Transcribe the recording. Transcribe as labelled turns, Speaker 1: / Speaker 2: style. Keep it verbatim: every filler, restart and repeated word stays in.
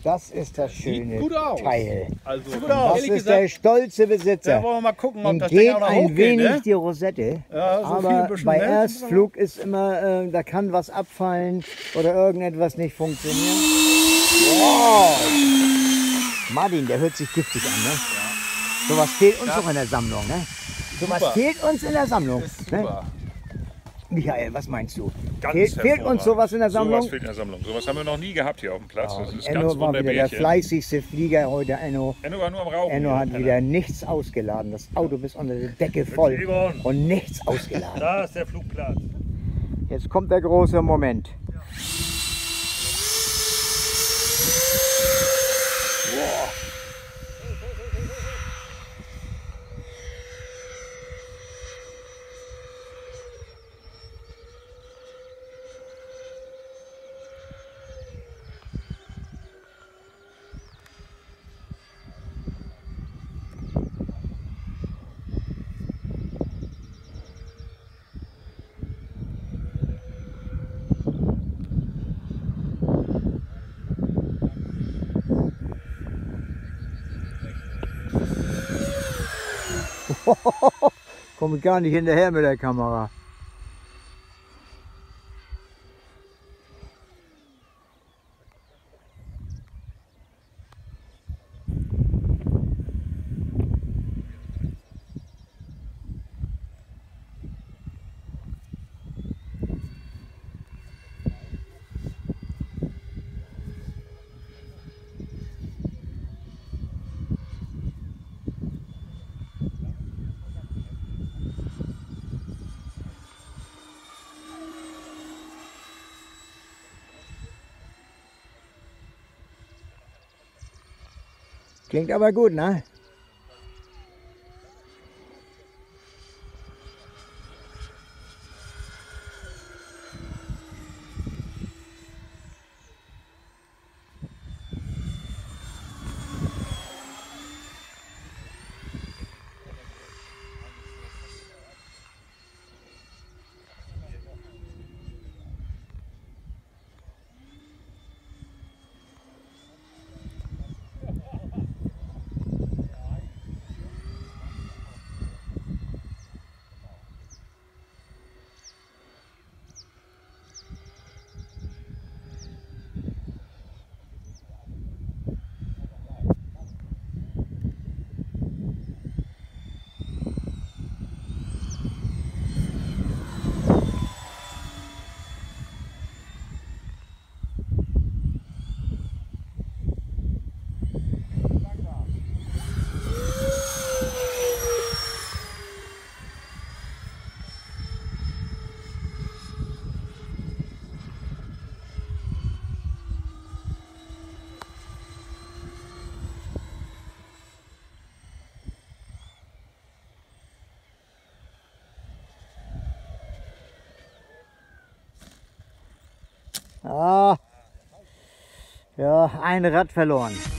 Speaker 1: Das ist das schöne
Speaker 2: gut aus.
Speaker 1: Teil.
Speaker 2: Also,
Speaker 3: gut aus.
Speaker 1: Das
Speaker 2: ehrlich
Speaker 1: ist
Speaker 2: gesagt,
Speaker 1: der stolze Besitzer.
Speaker 3: Ja, wollen wir mal gucken, ob
Speaker 1: Ihm
Speaker 3: das Ding
Speaker 1: geht
Speaker 3: auch noch
Speaker 1: ein
Speaker 3: hochgeht,
Speaker 1: wenig
Speaker 3: ne?
Speaker 1: die Rosette,
Speaker 3: Ja, so viel
Speaker 1: aber
Speaker 3: bisschen,
Speaker 1: bei
Speaker 3: ne?
Speaker 1: Erstflug ist immer, äh, da kann was abfallen oder irgendetwas nicht funktionieren. Wow. Martin, der hört sich giftig an, ne? Ja. Sowas fehlt uns doch in der Sammlung, ne? Sowas
Speaker 2: Super.
Speaker 1: fehlt uns in der Sammlung.
Speaker 2: ist
Speaker 1: Ne?
Speaker 2: super.
Speaker 1: Michael, was meinst du?
Speaker 4: Ganz
Speaker 1: Fehlt, fehlt uns
Speaker 4: hervorragend.
Speaker 1: sowas in der Sammlung?
Speaker 4: Sowas fehlt in der Sammlung. Sowas haben wir noch nie gehabt hier auf dem Platz. Das ist
Speaker 1: Enno
Speaker 4: ganz
Speaker 1: war wieder der
Speaker 4: wunderbärchen.
Speaker 1: fleißigste Flieger heute, Enno.
Speaker 4: Enno war nur am Rauchen.
Speaker 1: Enno
Speaker 4: hier.
Speaker 1: hat wieder nichts ausgeladen. Das Auto bis unter die Decke voll
Speaker 4: Entschuldigung.
Speaker 1: und nichts ausgeladen.
Speaker 4: Da ist der Flugplatz.
Speaker 1: Jetzt kommt der große Moment. Komme gar nicht hinterher mit der Kamera. Klingt aber gut, ne? Ah, ja, ein Rad verloren.